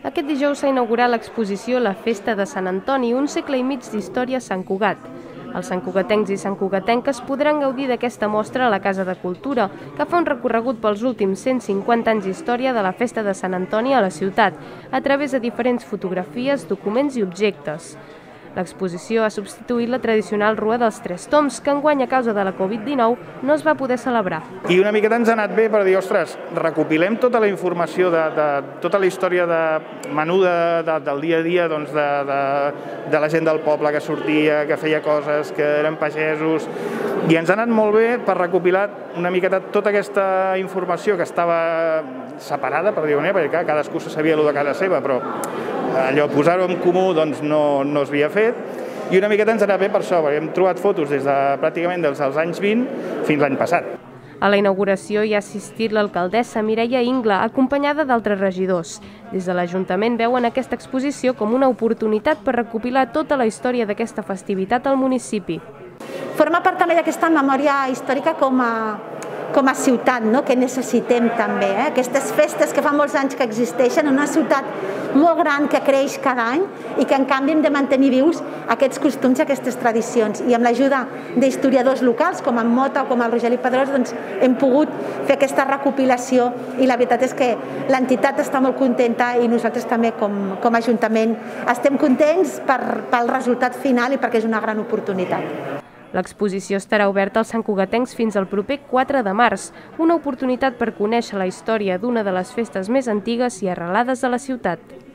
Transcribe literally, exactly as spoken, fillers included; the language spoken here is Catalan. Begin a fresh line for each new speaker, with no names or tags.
Aquest dijous s'ha inaugurat l'exposició La Festa de Sant Antoni, un segle i mig d'història a Sant Cugat. Els santcugatencs i santcugatenques podran gaudir d'aquesta mostra a la Casa de Cultura, que fa un recorregut pels últims cent cinquanta anys d'història de la Festa de Sant Antoni a la ciutat, a través de diferents fotografies, documents i objectes. L'exposició ha substituït la tradicional Rua dels Tres Tombs, que enguany a causa de la Covid dinou no es va poder celebrar.
I una miqueta ens ha anat bé per dir, ostres, recopilem tota la informació de, de tota la història de, menuda de, del dia a dia doncs de, de, de la gent del poble que sortia, que feia coses, que eren pagesos, i ens ha anat molt bé per recopilar una miqueta tota aquesta informació que estava separada, per dir-ho, perquè cadascú se sabia allò de casa seva, però allò posar-ho en comú doncs, no, no s'havia fet, i una miqueta ens ha anat bé per això, perquè hem trobat fotos des de pràcticament dels anys vint fins l'any passat.
A la inauguració hi ha assistit l'alcaldessa Mireia Ingla, acompanyada d'altres regidors. Des de l'Ajuntament veuen aquesta exposició com una oportunitat per recopilar tota la història d'aquesta festivitat al municipi.
Forma part també d'aquesta memòria històrica com a com a ciutat, no? Que necessitem també. Eh? Aquestes festes que fa molts anys que existeixen en una ciutat molt gran que creix cada any i que en canvi hem de mantenir vius aquests costums i aquestes tradicions. I amb l'ajuda d'historiadors locals com en Mota o com el Rogeli Pedrós doncs, hem pogut fer aquesta recopilació i la veritat és que l'entitat està molt contenta i nosaltres també com, com a Ajuntament estem contents per, pel resultat final i perquè és una gran oportunitat.
L'exposició estarà oberta als santcugatencs fins al proper quatre de març, una oportunitat per conèixer la història d'una de les festes més antigues i arrelades de la ciutat.